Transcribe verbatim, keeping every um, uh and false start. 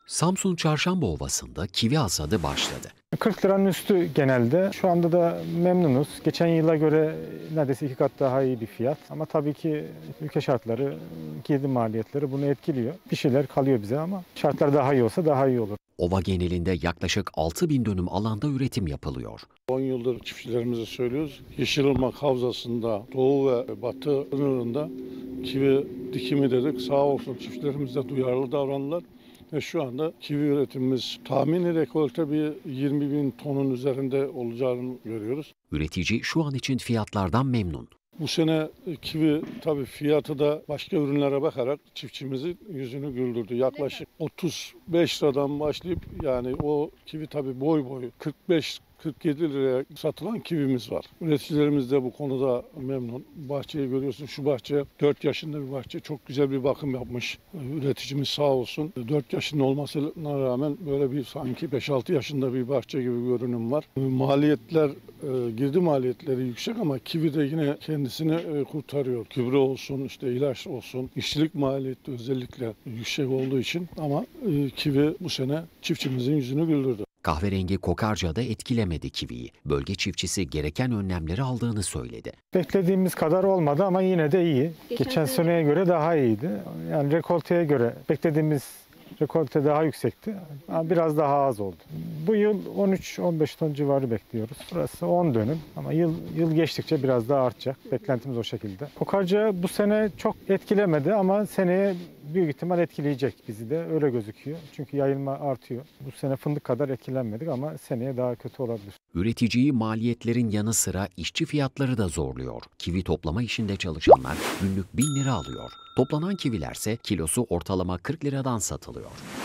Samsun Çarşamba Ovası'nda kivi hasadı başladı. kırk liranın üstü genelde. Şu anda da memnunuz. Geçen yıla göre neredeyse iki kat daha iyi bir fiyat. Ama tabii ki ülke şartları, girdi maliyetleri bunu etkiliyor. Bir şeyler kalıyor bize ama şartlar daha iyi olsa daha iyi olur. Ova genelinde yaklaşık altı bin dönüm alanda üretim yapılıyor. on yıldır çiftçilerimize söylüyoruz. Yeşilırmak Havzası'nda doğu ve batı sınırında kivi dikimi dedik. Sağ olsun çiftçilerimiz de duyarlı davrandılar. Ve şu anda kivi üretimimiz tahmini rekolte bir yirmi bin tonun üzerinde olacağını görüyoruz. Üretici şu an için fiyatlardan memnun. Bu sene kivi tabii fiyatı da başka ürünlere bakarak çiftçimizin yüzünü güldürdü. Yaklaşık otuz beş liradan başlayıp yani o kivi tabii boy boy kırk beş kırk yedi liraya satılan kivimiz var. Üreticilerimiz de bu konuda memnun. Bahçeyi görüyorsun, şu bahçe dört yaşında bir bahçe. Çok güzel bir bakım yapmış. Üreticimiz sağ olsun. dört yaşında olmasına rağmen böyle bir sanki beş altı yaşında bir bahçe gibi görünüm var. Maliyetler, girdi maliyetleri yüksek ama kivi de yine kendisini kurtarıyor. Gübre olsun, işte ilaç olsun, işçilik maliyeti özellikle yüksek olduğu için ama kivi bu sene çiftçimizin yüzünü güldürdü. Kahverengi kokarca da etkilemedi kiviyi. Bölge çiftçisi gereken önlemleri aldığını söyledi. Beklediğimiz kadar olmadı ama yine de iyi. Geçen, Geçen seneye göre daha iyiydi. Yani rekolteye göre beklediğimiz rekolte daha yüksekti ama biraz daha az oldu. Bu yıl on üç on beş ton civarı bekliyoruz. Burası on dönüm ama yıl yıl geçtikçe biraz daha artacak. Beklentimiz o şekilde. Kokarca bu sene çok etkilemedi ama seneye büyük ihtimal etkileyecek bizi de öyle gözüküyor. Çünkü yayılma artıyor. Bu sene fındık kadar etkilenmedik ama seneye daha kötü olabilir. Üreticiyi maliyetlerin yanı sıra işçi fiyatları da zorluyor. Kivi toplama işinde çalışanlar günlük bin lira alıyor. Toplanan kivilerse kilosu ortalama kırk liradan satılıyor.